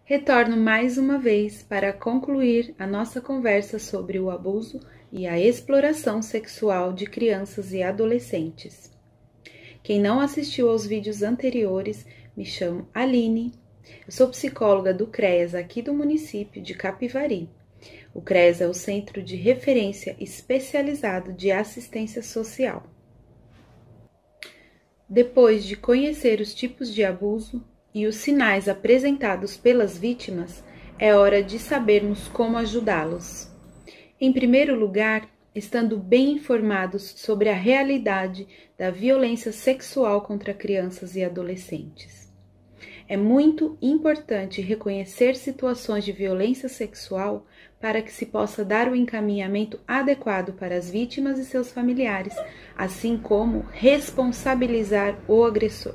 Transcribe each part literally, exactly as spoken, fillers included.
retorno mais uma vez para concluir a nossa conversa sobre o abuso e a exploração sexual de crianças e adolescentes. Quem não assistiu aos vídeos anteriores, me chamo Aline, eu sou psicóloga do CREAS aqui do município de Capivari. O CREAS é o Centro de Referência Especializado de Assistência Social. Depois de conhecer os tipos de abuso e os sinais apresentados pelas vítimas, é hora de sabermos como ajudá-los. Em primeiro lugar, estando bem informados sobre a realidade da violência sexual contra crianças e adolescentes. É muito importante reconhecer situações de violência sexual para que se possa dar o encaminhamento adequado para as vítimas e seus familiares, assim como responsabilizar o agressor.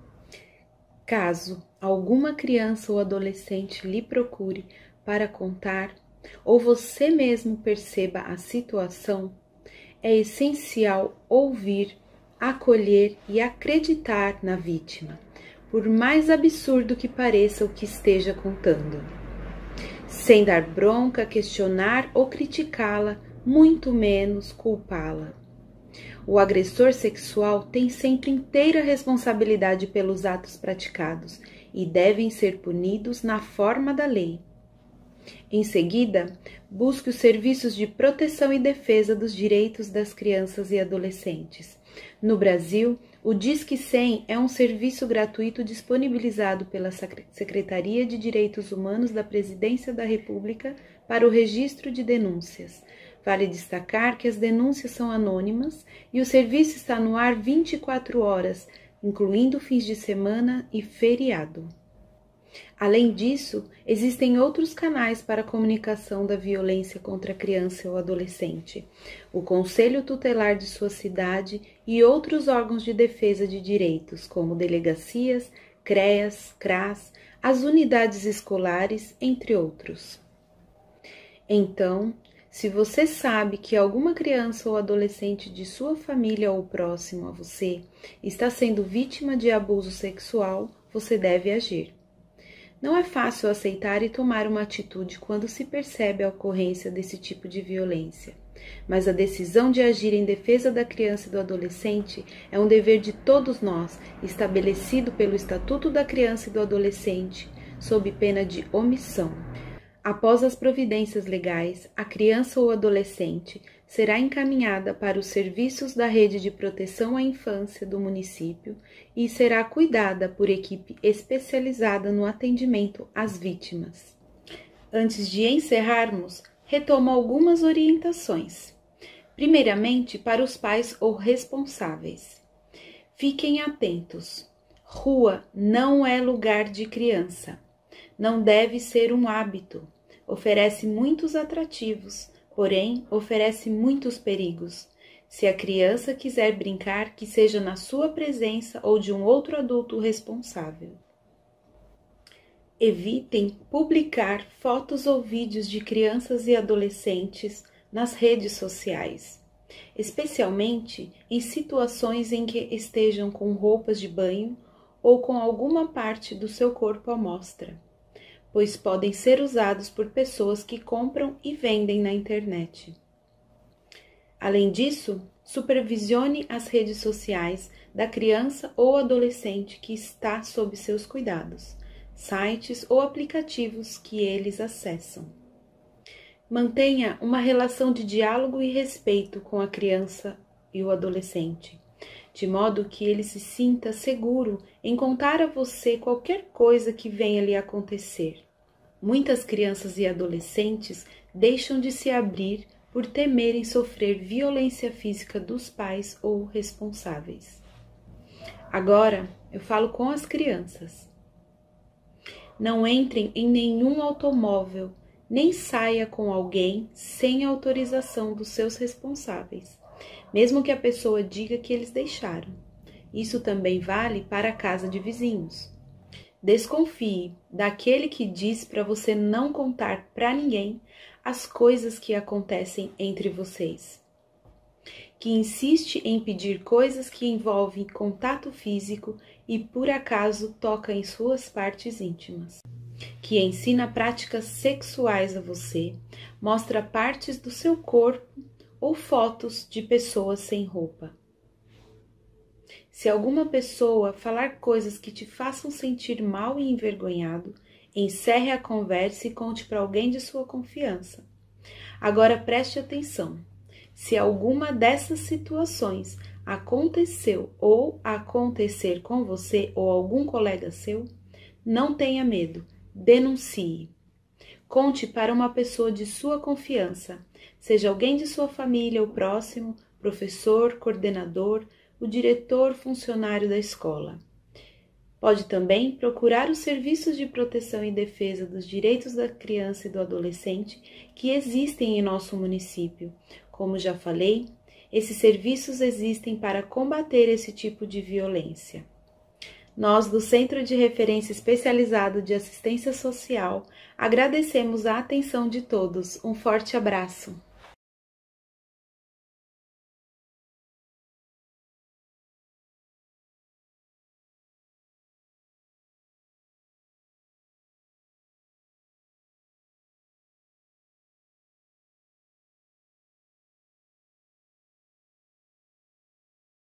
Caso alguma criança ou adolescente lhe procure para contar, ou você mesmo perceba a situação, é essencial ouvir, acolher e acreditar na vítima, por mais absurdo que pareça o que esteja contando. Sem dar bronca, questionar ou criticá-la, muito menos culpá-la. O agressor sexual tem sempre inteira responsabilidade pelos atos praticados e devem ser punidos na forma da lei. Em seguida, busque os serviços de proteção e defesa dos direitos das crianças e adolescentes. No Brasil, o Disque cem é um serviço gratuito disponibilizado pela Secretaria de Direitos Humanos da Presidência da República para o registro de denúncias. Vale destacar que as denúncias são anônimas e o serviço está no ar vinte e quatro horas, incluindo fins de semana e feriado. Além disso, existem outros canais para a comunicação da violência contra a criança ou adolescente, o Conselho Tutelar de sua cidade e outros órgãos de defesa de direitos, como delegacias, CREAS, CRAS, as unidades escolares, entre outros. Então, se você sabe que alguma criança ou adolescente de sua família ou próximo a você está sendo vítima de abuso sexual, você deve agir. Não é fácil aceitar e tomar uma atitude quando se percebe a ocorrência desse tipo de violência, mas a decisão de agir em defesa da criança e do adolescente é um dever de todos nós, estabelecido pelo Estatuto da Criança e do Adolescente, sob pena de omissão. Após as providências legais, a criança ou adolescente será encaminhada para os serviços da Rede de Proteção à Infância do município e será cuidada por equipe especializada no atendimento às vítimas. Antes de encerrarmos, retomo algumas orientações. Primeiramente, para os pais ou responsáveis. Fiquem atentos. Rua não é lugar de criança. Não deve ser um hábito. Oferece muitos atrativos, porém oferece muitos perigos. Se a criança quiser brincar, que seja na sua presença ou de um outro adulto responsável. Evitem publicar fotos ou vídeos de crianças e adolescentes nas redes sociais, especialmente em situações em que estejam com roupas de banho ou com alguma parte do seu corpo à mostra, pois podem ser usados por pessoas que compram e vendem na internet. Além disso, supervisione as redes sociais da criança ou adolescente que está sob seus cuidados, sites ou aplicativos que eles acessam. Mantenha uma relação de diálogo e respeito com a criança e o adolescente, de modo que ele se sinta seguro em contar a você qualquer coisa que venha lhe acontecer. Muitas crianças e adolescentes deixam de se abrir por temerem sofrer violência física dos pais ou responsáveis. Agora, eu falo com as crianças. Não entrem em nenhum automóvel, nem saia com alguém sem autorização dos seus responsáveis, mesmo que a pessoa diga que eles deixaram. Isso também vale para a casa de vizinhos. Desconfie daquele que diz para você não contar para ninguém as coisas que acontecem entre vocês, que insiste em pedir coisas que envolvem contato físico e por acaso toca em suas partes íntimas. que ensina práticas sexuais a você, mostra partes do seu corpo ou fotos de pessoas sem roupa. Se alguma pessoa falar coisas que te façam sentir mal e envergonhado, encerre a conversa e conte para alguém de sua confiança. Agora preste atenção. Se alguma dessas situações aconteceu ou acontecer com você ou algum colega seu, não tenha medo, denuncie. Conte para uma pessoa de sua confiança, seja alguém de sua família ou próximo, professor, coordenador, o diretor, funcionário da escola. Pode também procurar os serviços de proteção e defesa dos direitos da criança e do adolescente que existem em nosso município. Como já falei, esses serviços existem para combater esse tipo de violência. Nós, do Centro de Referência Especializado de Assistência Social, agradecemos a atenção de todos. Um forte abraço!